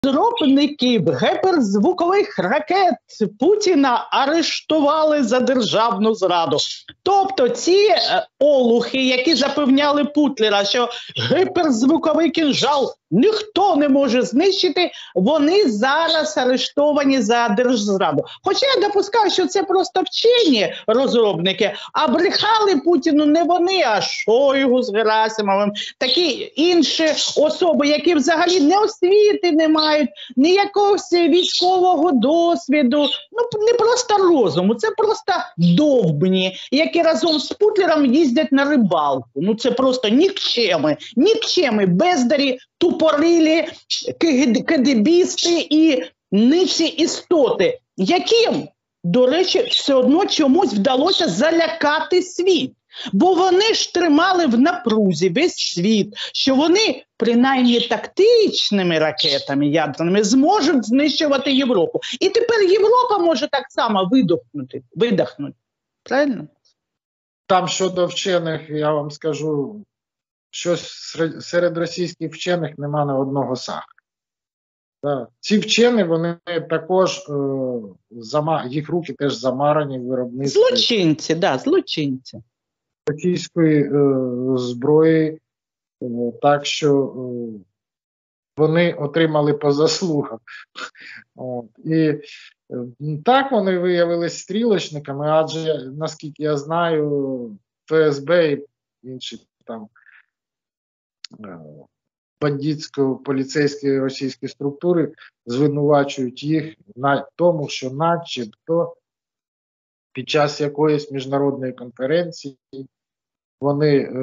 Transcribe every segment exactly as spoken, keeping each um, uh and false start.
Розробників гіперзвукових ракет Путіна арештували за державну зраду. Тобто ці е, олухи, які запевняли Путлера, що гіперзвуковий кінжал ніхто не може знищити, вони зараз арештовані за держзраду. Хоча я допускаю, що це просто вчені розробники, а брехали Путіну не вони, а Шойгу з Герасимовим, такі інші особи, які взагалі не освіти не мають, ніякого військового досвіду, ну не просто розуму, це просто довбні, які разом з Путлером їздять на рибалку. Ну це просто нікчеми, нікчеми, бездарі, тупорилі, кедебісти і ниці істоти, яким, до речі, все одно чомусь вдалося залякати світ. Бо вони ж тримали в напрузі весь світ, що вони, принаймні тактичними ракетами ядерними, зможуть знищувати Європу. І тепер Європа може так само видохнути, видохнути. Правильно? Там щодо вчених, я вам скажу, що серед російських вчених нема ні одного саха. Да. Ці вчені, вони також, е, зама... їх руки теж замарані в виробництві. Злочинці, да, злочинці. Російської е, зброї, е, так що е, вони отримали по заслугам. От. І е, так вони виявилися стрілочниками, адже, наскільки я знаю, ФСБ і інші там е, бандитсько-поліцейські російські структури звинувачують їх на тому, що начебто під час якоїсь міжнародної конференції вони е,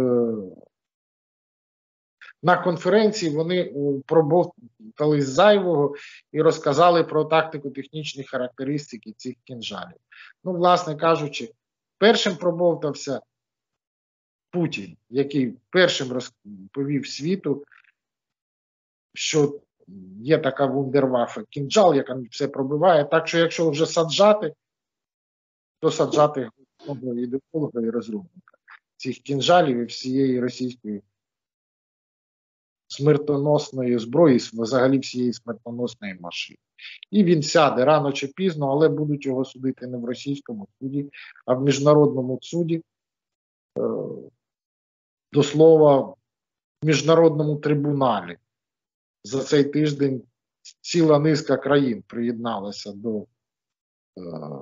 на конференції вони е, пробовтали зайвого і розказали про тактико-технічні характеристики цих кінжалів. Ну, власне кажучи, першим пробовтався Путін, який першим розповів світу, що є така вундерваффе кінжал, яка все пробиває. Так що, якщо вже саджати, то саджати головного ідеолога і розробника цих кінжалів і всієї російської смертоносної зброї, взагалі всієї смертоносної машини. І він сяде рано чи пізно, але будуть його судити не в російському суді, а в міжнародному суді, до слова, в міжнародному трибуналі. За цей тиждень ціла низка країн приєдналася до е,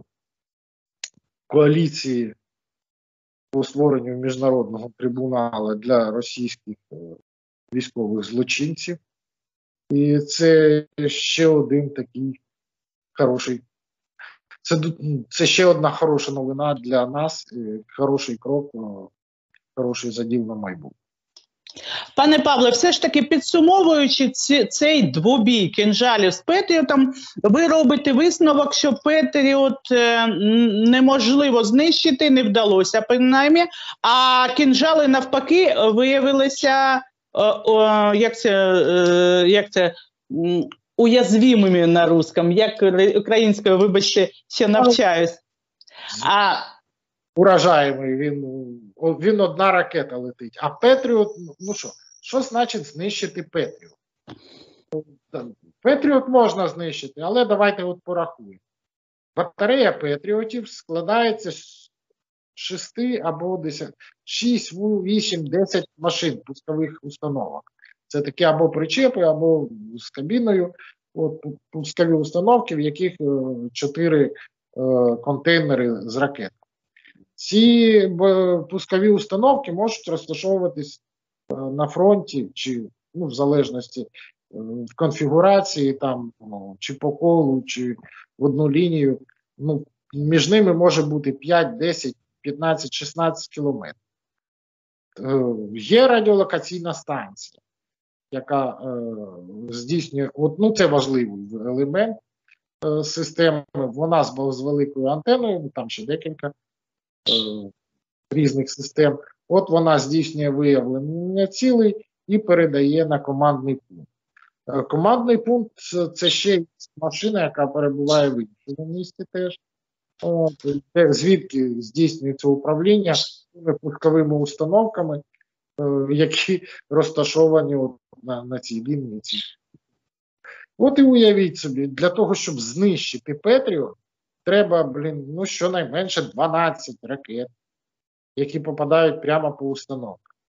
коаліції по створенню міжнародного трибуналу для російських е, військових злочинців. І це ще один такий хороший, це, це ще одна хороша новина для нас, е, хороший крок, е, хороший заділ на майбутнє. Пане Павле, все ж таки підсумовуючи ці, цей двобій кінжалів з Петріотом, ви робите висновок, що Петріот е, неможливо знищити, не вдалося принаймні, а кінжали навпаки виявилися, е, е, як це, е, як це уязвимими на русском, як українською, вибачте, ще навчаюсь. А уражаємий, він, він одна ракета летить. А Петріот, ну що, що значить знищити Петріот? Петріот можна знищити, але давайте от порахуємо. Батарея Петріотів складається з шести або десять, шість, вісім, десять машин, пускових установок. Це такі або причепи, або з кабіною, от, пускові установки, в яких чотири е, контейнери з ракет. Ці пускові установки можуть розташовуватись на фронті, чи, ну, в залежності, в конфігурації, там, ну, чи по колу, чи в одну лінію. Ну, між ними може бути п'ять, десять, п'ятнадцять, шістнадцять кілометрів. Е, є радіолокаційна станція, яка е, здійснює, от, ну, це важливий елемент е, системи, вона з, з великою антеною, там ще декілька різних систем. От вона здійснює виявлення цілей і передає на командний пункт. Командний пункт – це ще машина, яка перебуває в іншому місті теж. От, звідки здійснюється управління тими пусковими установками, які розташовані от на, на цій лінії. От і уявіть собі, для того, щоб знищити Петріот, треба, блін, ну щонайменше дванадцять ракет, які попадають прямо по установці.